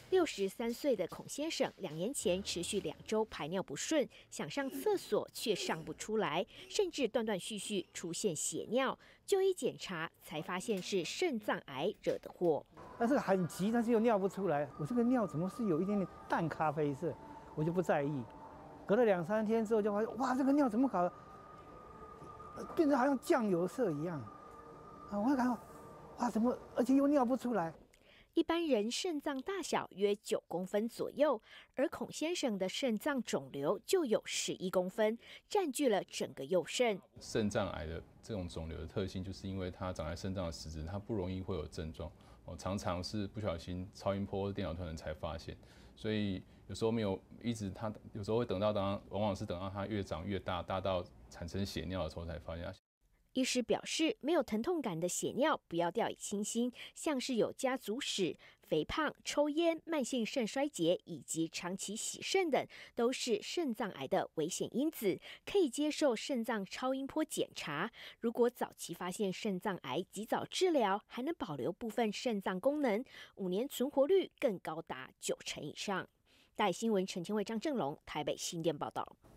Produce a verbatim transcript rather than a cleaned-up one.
六十三岁的孔先生，两年前持续两周排尿不顺，想上厕所却上不出来，甚至断断续续出现血尿。就医检查才发现是肾脏癌惹的祸。 但是很急，但是又尿不出来。我这个尿怎么是有一点点淡咖啡色？我就不在意。隔了两三天之后，就发现哇，这个尿怎么搞？变成好像酱油色一样。啊，我看到，哇，怎么而且又尿不出来？ 一般人肾脏大小约九公分左右，而孔先生的肾脏肿瘤就有十一公分，占据了整个右肾。 肾脏癌的这种肿瘤的特性，就是因为它长在肾脏的实质，它不容易会有症状，哦，常常是不小心超音波、电脑断层才发现，所以有时候没有一直它有时候会等到当往往是等到它越长越大，大到产生血尿的时候才发现。 医师表示，没有疼痛感的血尿不要掉以轻心，像是有家族史、肥胖、抽烟、慢性肾衰竭以及长期洗肾等，都是肾脏癌的危险因子，可以接受肾脏超音波检查。如果早期发现肾脏癌，及早治疗，还能保留部分肾脏功能，五年存活率更高达九成以上。大新闻陈千惠、张正龙台北新店报道。